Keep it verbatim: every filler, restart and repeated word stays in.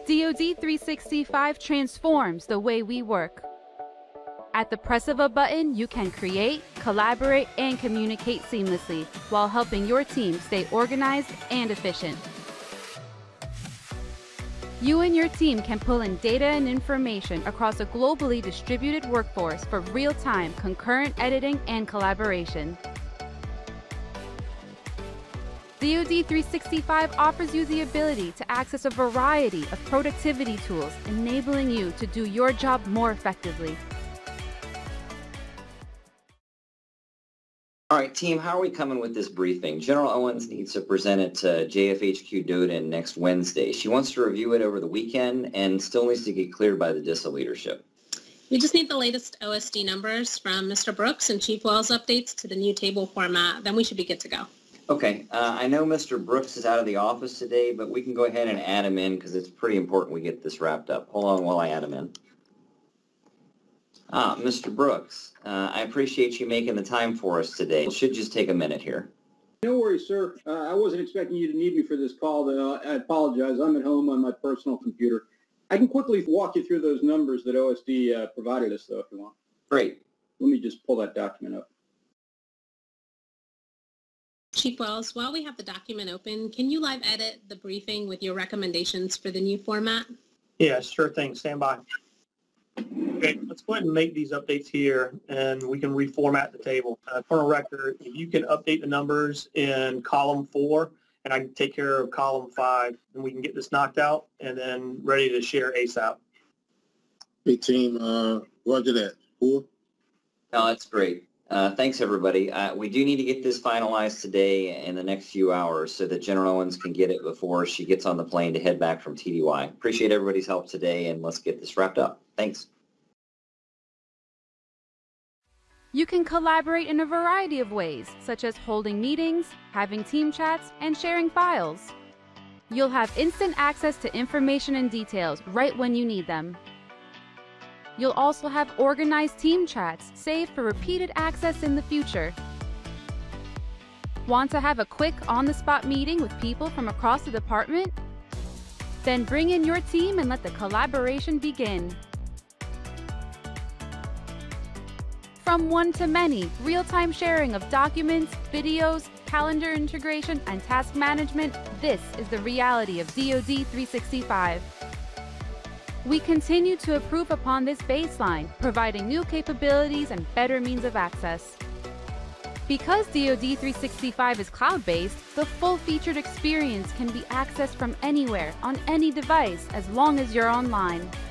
D O D three sixty-five transforms the way we work. At the press of a button, you can create, collaborate, and communicate seamlessly while helping your team stay organized and efficient. You and your team can pull in data and information across a globally distributed workforce for real-time, concurrent editing and collaboration. D O D three sixty-five offers you the ability to access a variety of productivity tools, enabling you to do your job more effectively. All right, team, how are we coming with this briefing? General Owens needs to present it to J F H Q D O D N next Wednesday. She wants to review it over the weekend and still needs to get cleared by the D I S A leadership. We just need the latest O S D numbers from Mister Brooks and Chief Wells updates to the new table format. Then we should be good to go. Okay, uh, I know Mister Brooks is out of the office today, but we can go ahead and add him in because it's pretty important we get this wrapped up. Hold on while I add him in. Ah, Mister Brooks, uh, I appreciate you making the time for us today. It should just take a minute here. No worries, sir. Uh, I wasn't expecting you to need me for this call, though. I apologize. I'm at home on my personal computer. I can quickly walk you through those numbers that O S D uh, provided us, though, if you want. Great. Let me just pull that document up. Chief Wells, while we have the document open, can you live edit the briefing with your recommendations for the new format? Yeah, sure thing. Stand by. Okay, let's go ahead and make these updates here, and we can reformat the table. Uh, for a record, if you can update the numbers in column four, and I can take care of column five, then we can get this knocked out and then ready to share ASAP. Hey, team, uh, roger that. Four? No, that's great. Uh, thanks, everybody. Uh, we do need to get this finalized today in the next few hours so that General Owens can get it before she gets on the plane to head back from T D Y. Appreciate everybody's help today, and let's get this wrapped up. Thanks. You can collaborate in a variety of ways, such as holding meetings, having team chats, and sharing files. You'll have instant access to information and details right when you need them. You'll also have organized team chats saved for repeated access in the future. Want to have a quick on-the-spot meeting with people from across the department? Then bring in your team and let the collaboration begin. From one to many, real-time sharing of documents, videos, calendar integration, and task management, this is the reality of D O D three sixty-five. We continue to improve upon this baseline, providing new capabilities and better means of access. Because D O D three sixty-five is cloud-based, the full-featured experience can be accessed from anywhere, on any device, as long as you're online.